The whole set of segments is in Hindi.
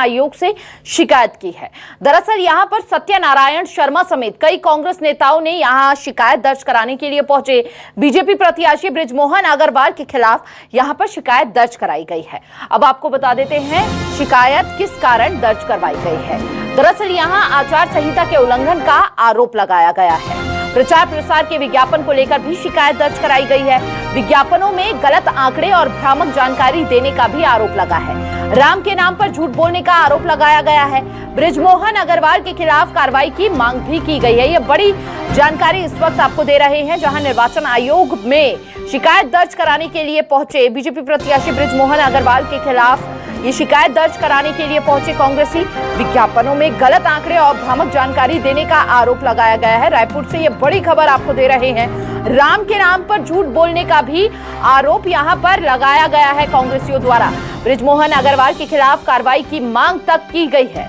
आयोग से शिकायत की है। दरअसल यहां पर सत्यनारायण शर्मा समेत कई कांग्रेस नेताओं ने यहां शिकायत दर्ज कराने के लिए पहुंचे। बीजेपी प्रत्याशी बृजमोहन अग्रवाल के खिलाफ यहां पर शिकायत दर्ज कराई गई है। अब आपको बता देते हैं शिकायत किस कारण दर्ज करवाई गई है। दरअसल यहां आचार संहिता के उल्लंघन का आरोप लगाया गया है। प्रचार प्रसार के विज्ञापन को लेकर भी शिकायत दर्ज कराई गई है। विज्ञापनों में गलत आंकड़े और भ्रामक जानकारी देने का भी आरोप लगा है। राम के नाम पर झूठ बोलने का आरोप लगाया गया है। बृजमोहन अग्रवाल के खिलाफ कार्रवाई की मांग भी की गई है। ये बड़ी जानकारी इस वक्त आपको दे रहे हैं, जहां निर्वाचन आयोग में शिकायत दर्ज कराने के लिए पहुंचे बीजेपी प्रत्याशी बृजमोहन अग्रवाल के खिलाफ ये शिकायत दर्ज कराने के लिए पहुंचे कांग्रेसी। विज्ञापनों में गलत आंकड़े और भ्रामक जानकारी देने का आरोप लगाया गया है। रायपुर से ये बड़ी खबर आपको दे रहे हैं। राम के नाम पर झूठ बोलने का भी आरोप यहां पर लगाया गया है कांग्रेसियों द्वारा। बृजमोहन अग्रवाल के खिलाफ कार्रवाई की मांग तक की गई है।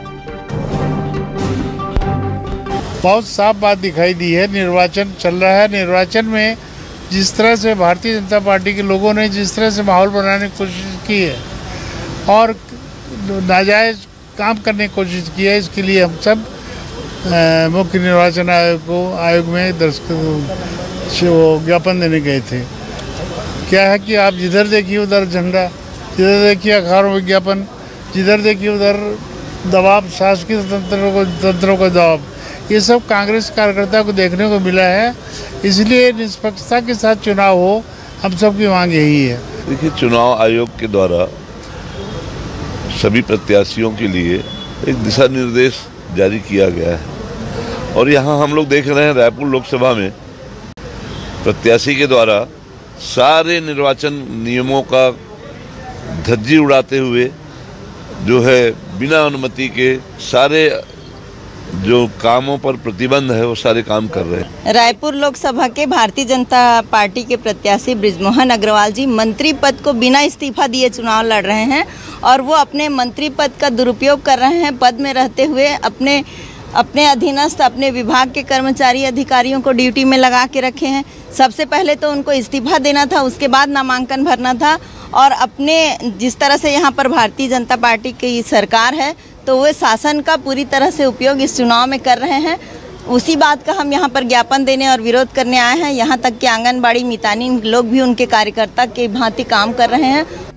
बहुत साफ बात दिखाई दी है। निर्वाचन चल रहा है। निर्वाचन में जिस तरह से भारतीय जनता पार्टी के लोगों ने जिस तरह से माहौल बनाने की कोशिश की है और नाजायज काम करने की कोशिश की है, इसके लिए हम सब मुख्य निर्वाचन आयोग में ज्ञापन देने गए थे। क्या है कि आप जिधर देखिए उधर झंडा, जिधर देखिए अखबारों विज्ञापन, जिधर देखिए उधर दबाव, शासकीय तंत्रों का दबाव, ये सब कांग्रेस कार्यकर्ता को देखने को मिला है। इसलिए निष्पक्षता के साथ चुनाव हो, हम सब की मांग यही है। देखिए, चुनाव आयोग के द्वारा सभी प्रत्याशियों के लिए एक दिशा निर्देश जारी किया गया है और यहाँ हम लोग देख रहे हैं रायपुर लोकसभा में प्रत्याशी के द्वारा सारे निर्वाचन नियमों का धज्जी उड़ाते हुए जो है बिना अनुमति के सारे जो कामों पर प्रतिबंध है वो सारे काम कर रहे हैं। रायपुर लोकसभा के भारतीय जनता पार्टी के प्रत्याशी बृजमोहन अग्रवाल जी मंत्री पद को बिना इस्तीफा दिए चुनाव लड़ रहे हैं और वो अपने मंत्री पद का दुरुपयोग कर रहे हैं। पद में रहते हुए अपने अधीनस्थ अपने विभाग के कर्मचारी अधिकारियों को ड्यूटी में लगा के रखे हैं। सबसे पहले तो उनको इस्तीफा देना था, उसके बाद नामांकन भरना था। और अपने जिस तरह से यहाँ पर भारतीय जनता पार्टी की सरकार है तो वे शासन का पूरी तरह से उपयोग इस चुनाव में कर रहे हैं। उसी बात का हम यहाँ पर ज्ञापन देने और विरोध करने आए हैं। यहाँ तक कि आंगनबाड़ी मितानी लोग भी उनके कार्यकर्ता के भांति काम कर रहे हैं